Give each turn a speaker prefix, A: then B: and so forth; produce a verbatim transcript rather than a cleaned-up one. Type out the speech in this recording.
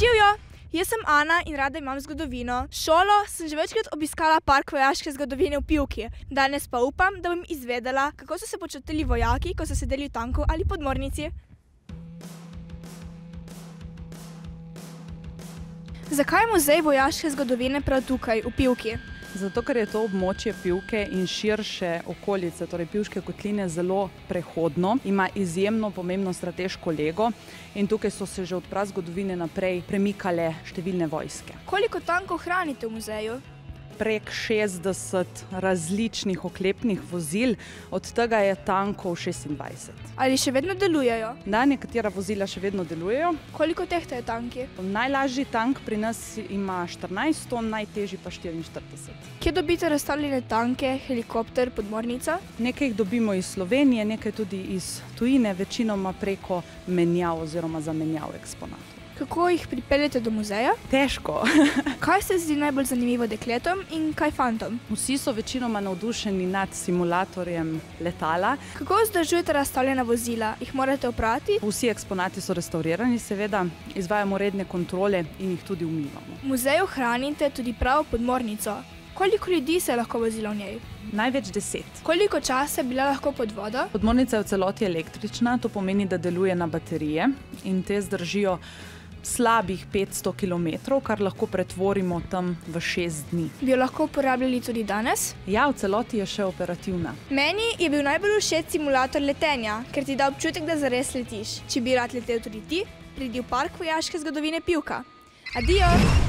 A: Živjo! Jaz sem Ana in rada imam zgodovino. Šolo sem že večkrat obiskala park vojaške zgodovine v Pivki. Danes pa upam, da bom izvedela, kako so se počutili vojaki, ko so sedeli v tanku ali podmornici. Zakaj je muzej vojaške zgodovine prav tukaj, v Pivki?
B: Zato, ker je to območje Pivke in širše okolice, torej Pivške kotline, zelo prehodno, ima izjemno pomembno strateško lego in tukaj so se že od prazgodovine naprej premikale številne vojske.
A: Koliko tankov hranite v muzeju?
B: Prek šestdeset različnih oklepnih vozil, od tega je tankov šestindvajset.
A: Ali še vedno delujejo?
B: Da, nekatera vozila še vedno delujejo.
A: Koliko tehtajo tanki?
B: Najlažji tank pri nas ima štirinajst ton, najtežji pa štiriinštirideset.
A: Kje dobite razstavljene tanke, helikopter, podmornica?
B: Nekaj jih dobimo iz Slovenije, nekaj tudi iz tujine, večinoma preko menjav oziroma zamenjav eksponatov.
A: Kako jih pripeljete do muzeja?
B: Težko.
A: Kaj se zdi najbolj zanimivo dekletom in kaj fantom?
B: Vsi so večinoma navdušeni nad simulatorjem letala.
A: Kako vzdržujete razstavljena vozila? Jih morate oprati?
B: Vsi eksponati so restavrirani, seveda, izvajamo redne kontrole in jih tudi umivamo.
A: V muzeju hranite tudi pravo podmornico. Koliko ljudi se je lahko vozilo v njej?
B: Največ deset.
A: Koliko časa je bila lahko pod vodo?
B: Podmornica je v celoti električna, to pomeni, da deluje na baterije in te zdržijo slabih petsto kilometrov, kar lahko pretvorimo tam v šest dni.
A: Bi jo lahko uporabljali tudi danes?
B: Ja, v celoti je še operativna.
A: Meni je bil najbolj všeč simulator letenja, ker ti da občutek, da zares letiš. Če bi rad letel tudi ti, pridi v park vojaške zgodovine Pivka. Adijo!